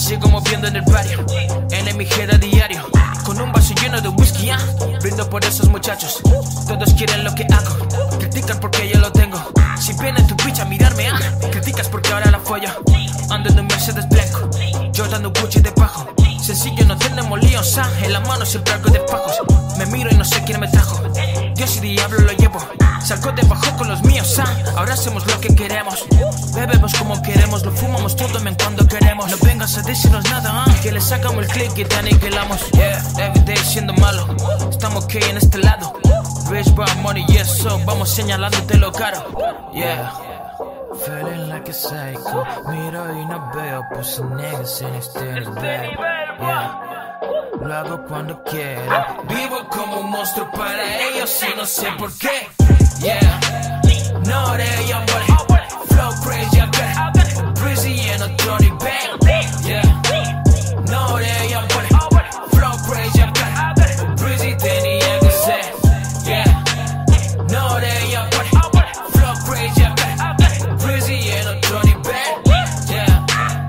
sigo moviendo en el barrio, en mi gira diario, con un vaso lleno de whisky, brindo por esos muchachos. Todos quieren lo que hago, critican porque yo lo tengo. Si viene tu bitch a mirarme, criticas porque ahora la follo. Ando en un Mercedes blanco, yo dando Gucci de bajo. Sencillo, no tenemos líos, en la mano siempre algo de pajos. Me miro y no sé quién me trajo, Dios y diablo lo llevo. Salgo debajo con los míos, ahora hacemos lo que queremos. Bebemos como queremos, lo fumamos todo cuando queremos. No vengas a decirnos nada, que le sacamos el click y te aniquilamos. Yeah, everyday siendo malo, estamos ok en este lado. Rich bad money, yes, so vamos señalándote lo caro. Yeah, feeling like a psycho. Miro y no veo, pussy niggas in extended bed. Yeah, lo hago cuando quiero. Vivo como un monstruo para ellos y no sé por qué. Yeah, no de young boy, flow crazy, I got Breezy and a Tony Bang. Yeah, no de young boy, flow crazy, I got Breezy tenía que ser. Yeah, no de young boy, flow crazy, I got Breezy and a Tony Bang. Yeah,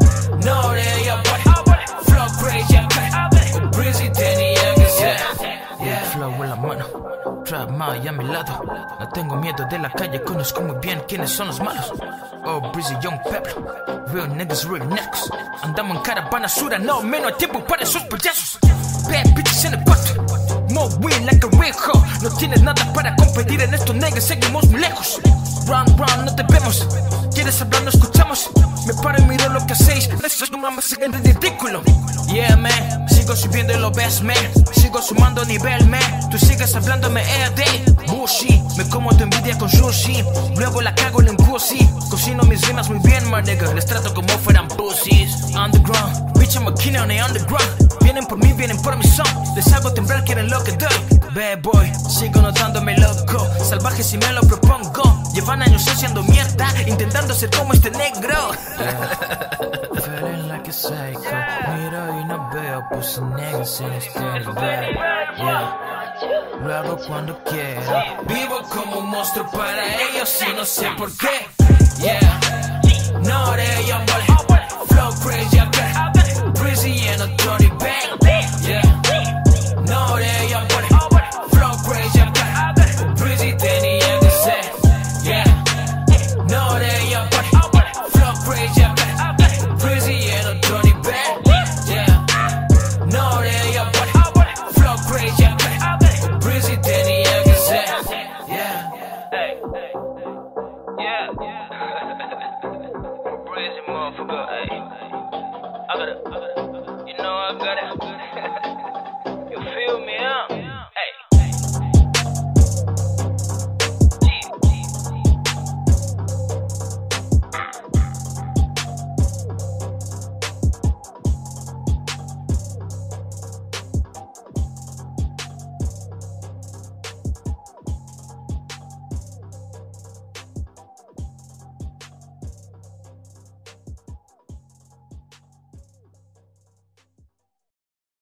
no de young boy, flow crazy, I got Breezy tenía que ser. Yeah, flow en la mano, trap Maya a mi lado. No tengo miedo de la calle, conozco muy bien quiénes son los malos. Oh, Breezy, Young Pebble, real niggas, real necks. Andamos en caravana sura, no menos tiempo para esos payasos. Bad bitches en el cuarto, more win like a real hoe. No tienes nada para competir en estos niggas, seguimos muy lejos. Round, round, no te vemos. ¿Quieres hablar? No escuchamos. Me paro y miro lo que hacéis. Eso es más siguen de ridículo. Yeah, man, sigo subiendo y lo ves, man. Sigo sumando nivel, man. Tú sigues hablándome EAD. Bullshit, me como tu envidia con sushi. Luego la cago en un pussy. Cocino mis rimas muy bien, my nigga. Les trato como fueran pussies. Underground, bitch, I'm a king on the underground. Vienen por mí, vienen por mi son. Les hago temblar, quieren lo que doy. Bad boy, sigo notándome loco. Salvaje si me lo propongo. Llevan años haciendo mierda, intentando ser como este negro. Yeah, feeling like a psycho. Miro y no veo, pussy niggas in extended bed. Yeah, lo hago cuando quiero. Vivo como un monstruo para ellos y no sé por qué. Yeah, no de young boy, flow crazy, I got Breezy and a Tony Bang. Yeah, no de young boy, flow crazy, I got Breezy tenía que ser. Yeah, no de young boy, flow crazy, I got Breezy and a Tony Bang. Yeah, no de young boy, flow crazy, I got Breezy tenía que ser. Yeah, hey, yeah, Breezy motherfucker, hey. I got it, you know I got it. You feel me?